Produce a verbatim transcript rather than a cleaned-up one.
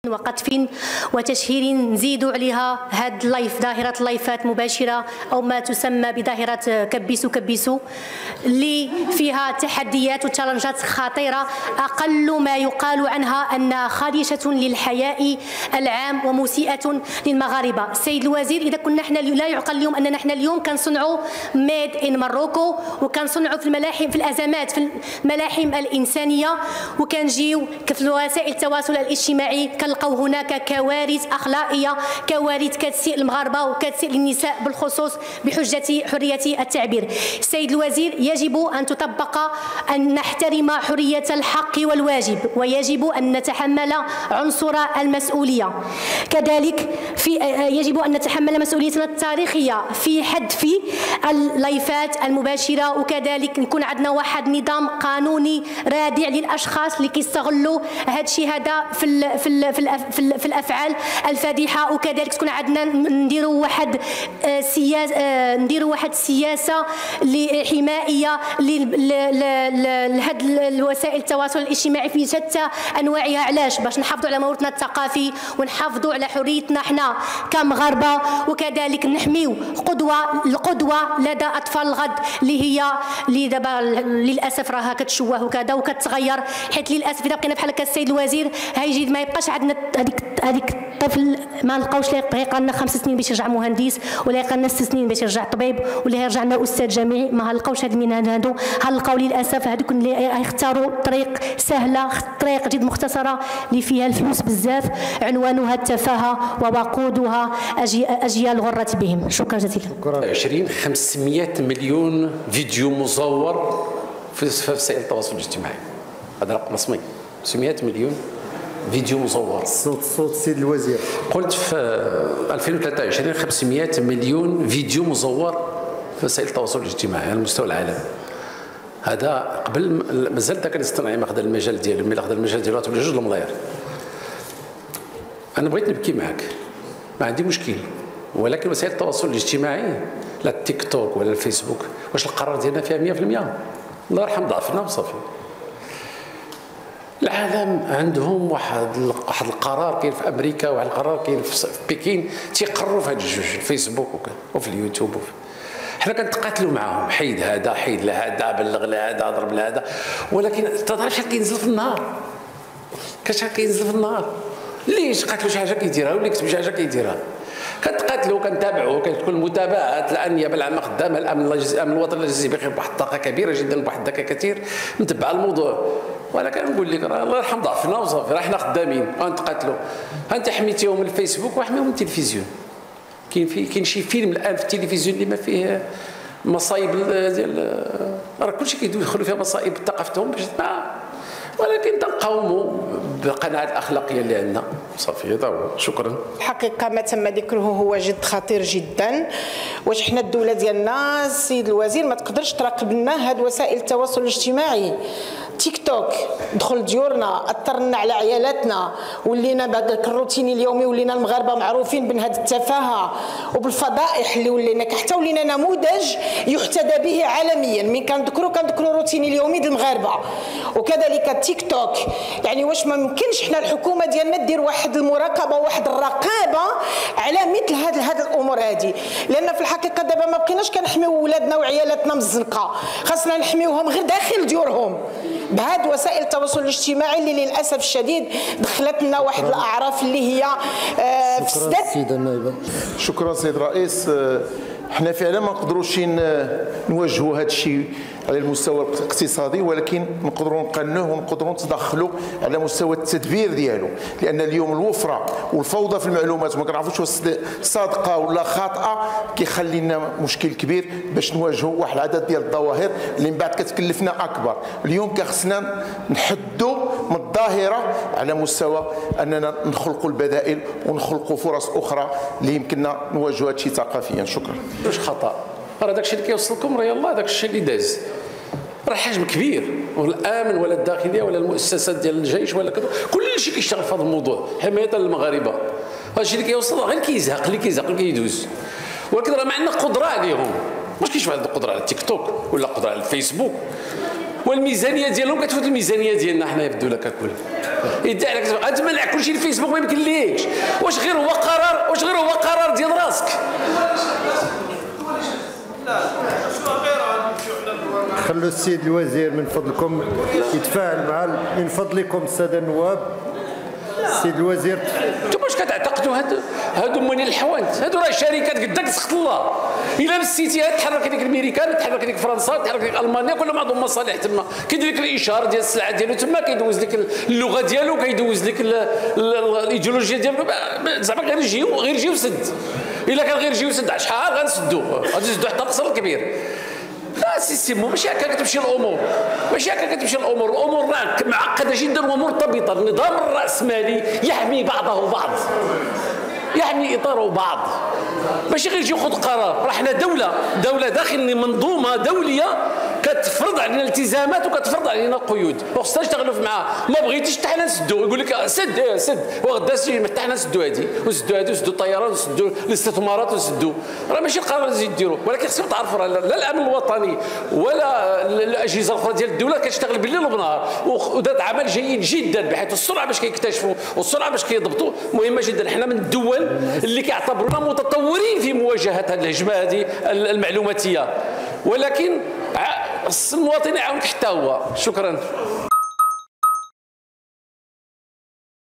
وقطف وتشهير نزيد عليها هاد اللايف، ظاهرة اللايفات مباشرة أو ما تسمى بظاهرة كبسوا كبسوا، اللي فيها تحديات وتشالنجات خطيرة أقل ما يقال عنها أنها خادشة للحياء العام ومسيئة للمغاربة. السيد الوزير، إذا كنا احنا لا يعقل اليوم أننا احنا اليوم كنصنعوا ميد إن مروكو وكنصنعوا في الملاحم في الأزمات في الملاحم الإنسانية، وكنجيو في وسائل التواصل الاجتماعي كنلقاو هناك كوارث أخلاقية، كوارث كتسيء المغاربة وكتسيء للنساء بالخصوص بحجة حرية التعبير. السيد الوزير، يجب أن تطبق أن نحترم حرية الحق والواجب، ويجب أن نتحمل عنصر المسؤولية. كذلك في يجب أن نتحمل مسؤوليتنا التاريخية في حذف اللايفات المباشرة، وكذلك نكون عندنا واحد نظام قانوني رادع للأشخاص اللي كيستغلوا هذا الشيء هذا في ال في ال في, ال في الأفعال الفادحة، وكذلك تكون عندنا نديروا واحد سياسة نديروا واحد السياسة حمائية لهاد الوسائل التواصل الاجتماعي في شتى أنواعها. علاش؟ باش نحافظوا على موروثنا الثقافي ونحافظوا على حريتنا حنا كمغاربة، وكذلك نحميو قدوة القدوة لدى أطفال الغد اللي هي اللي دابا للأسف راها كتشوه وكذا وكتغير، حيت للأسف إذا بقينا بحال هكا السيد الوزير هيجي ما يبقاش عندنا هذيك هذيك الطفل ما نلقاوش اللي يبقى لنا خمس سنين باش يرجع مهندس، ولا يبقى لنا ست سنين باش يرجع طبيب، ولا يرجع لنا أستاذ جامعي. ما نلقاوش هاد المهن هادو، هنلقاو للأسف هذوك اللي يختاروا طريق سهلة، طريق جد مختصرة اللي فيها الفلوس بزاف، عنوانها التفاهة ووقودها أجيال غرت بهم. شكرا جزيلا. عشرين خمسمائة مليون فيديو مزور في وسائل التواصل الاجتماعي، هذا رقم رسمي. خمسمائة مليون فيديو مزور. صوت صوت السيد الوزير. قلت في ألفين وثلاثة وعشرين خمسمائة مليون فيديو مزور في وسائل التواصل الاجتماعي على مستوى العالم. هذا قبل مازال الذكاء الاصطناعي ما خدا المجال ديالو، ملي خدا المجال ديالو تولي جوج الملايير. انا بغيت نبكي معك، ما عندي مشكل، ولكن وسائل التواصل الاجتماعي لا التيك توك ولا الفيسبوك، واش القرار ديالنا فيها مئة في المئة؟ الله يرحم ضعفنا وصافي. العالم عندهم واحد واحد القرار كاين في امريكا، واحد القرار كاين في بكين، تيقروا في هاد الجوج، الفيسبوك وفي اليوتيوب. حنا كنتقاتلوا معاهم، حيد هذا حيد لهذا، بلغ لهذا، ضرب لهذا، ولكن تضرب شحال كينزل في النهار، كشحال كينزل في النهار. ليش قاتلوا شي حاجه كيديرها واللي كتب شي حاجه كيديرها؟ كنتقاتلوا كنتابعوا، كتكون المتابعات الانيابه العامه خدامه، الامن الامن الوطني الذي بخير بواحد الطاقه كبيره جدا، بواحد الذكاء كثير متبع الموضوع. ولكن نقول لك راه الله يرحم ضعفنا وصافي، راه حنا خدامين غنتقاتلوا. انت حميتيهم من الفيسبوك وحميهم من التلفزيون. كاين في كاين شي فيلم الان في التلفزيون اللي ما فيه مصايب ديال، راه كلشي كيدخلوا فيها مصائب ثقافتهم باش ما، ولكن تنقاوموا بالقناعه الاخلاقيه اللي عندنا صافي. هذا هو. شكرا. الحقيقه ما تم ذكره هو جد خطير جدا. واش حنا الدوله ديالنا السيد الوزير ما تقدرش تراقب لنا هاد وسائل التواصل الاجتماعي؟ تيك توك دخل ديورنا، اثر لنا على عيالاتنا، ولينا بهذاك الروتين اليومي، ولينا المغاربه معروفين بهذه التفاهه وبالفضائح اللي ولينا، حتى ولينا نموذج يحتذى به عالميا. من كنذكروا كنذكروا الروتين اليومي ديال المغاربه. وكذلك التيك توك، يعني واش ما ممكنش حنا الحكومه ديالنا دير واحد المراقبه وواحد الرقابه على مثل هذه هذه الامور هذه؟ لان في الحقيقه دابا ما بقيناش كنحميو ولادنا وعيالاتنا من الزنقه، خاصنا نحميوهم غير داخل ديورهم بهاد وسائل التواصل الاجتماعي اللي للاسف الشديد دخلت لنا واحد الاعراف اللي هي آه فسدت. شكرا سيدة النائبة. شكرا سيد الرئيس. حنا فعلا ما نقدروش نواجهوا هذا الشيء على المستوى الاقتصادي، ولكن نقدروا نقنوه ونقدروا نتدخلوا على مستوى التدبير ديالو، لان اليوم الوفره والفوضى في المعلومات وما كنعرفوش واش صادقه ولا خاطئه كيخلي لنا مشكل كبير باش نواجهوا واحد العدد ديال الظواهر اللي من بعد كتكلفنا اكبر. اليوم كخصنا نحدوا من الظاهره على مستوى اننا نخلقوا البدائل ونخلقوا فرص اخرى اللي يمكننا نواجهوا هذا الشيء ثقافيا. شكرا. واش خطا؟ راه داك الشيء اللي كيوصلكم راه يلاه داك الشيء اللي داز، راه حجم كبير، والامن ولا الداخليه ولا المؤسسات ديال الجيش ولا كذا كلشي كيشتغل في هذا الموضوع حمايه للمغاربه. هذا الشيء اللي كيوصل غير كيزهق، اللي كيزهق اللي كيدوز، ولكن راه ما عندنا قدره عليهم. واش كاينش واحد القدره على التيك توك ولا قدره على الفيسبوك؟ والميزانيه ديالهم كتفوت الميزانيه ديالنا حنايا في الدوله ككل. يدعي لك غتمنع كلشي الفيسبوك ما يمكنليكش، واش غير هو قرار واش غير هو قرار ديال راسك؟ خلوا السيد الوزير من فضلكم يتفاعل مع من فضلكم الساده النواب. السيد الوزير انتم واش كتعتقدوا هادو هادو موالين الحوانت؟ هادو راه شركات قداك سخط الله. الا مسيتيها تحرك هذيك الامريكان، تحرك هذيك فرنسا، تحرك هذيك المانيا، كلهم عندهم مصالح تما. كيدير لك الاشهار ديال السلعه ديالو تما، كيدوز لك اللغه ديالو، كيدوز لك الايديولوجيا ديالو. زعما غير يجيو غير يجيو سد. الا كان غير يجيو سد شحال غنسدوه؟ غادي نسدو حتى القصر الكبير. لا سيستيمو ماشي هكا كتمشي الامور، ماشي هكا كتمشي الامور. الامور راه معقده جدا ومرتبطه. النظام الراسمالي يحمي بعضه بعض، يحمي اطاره بعض، ماشي غير يجي ياخذ قرار. راه حنا دوله دوله داخل منظومه دوليه كتفرض علينا التزامات وكتفرض علينا قيود، وخصنا نشتغلوا معاها. ما بغيتيش حتى حنا نسدوا، يقول لك سد سد، وغدا حتى حنا نسدوا هذه ونسدوا هذه ونسدوا الطيران ونسدوا الاستثمارات ونسدوا. راه ماشي القرار اللي ديروا، ولكن خصكم تعرفوا لا الامن الوطني ولا الاجهزه الاخرى ديال الدوله كتشتغل بالليل وبالنهار، ودات عمل جيد جدا، بحيث السرعه باش كيكتشفوا والسرعه باش كيضبطوا مهمه جدا. حنا من الدول اللي كيعتبرونا متطورين في مواجهه هذه الهجمه هذه المعلوماتيه، ولكن المواطن يعاونك حتى هو. شكرا.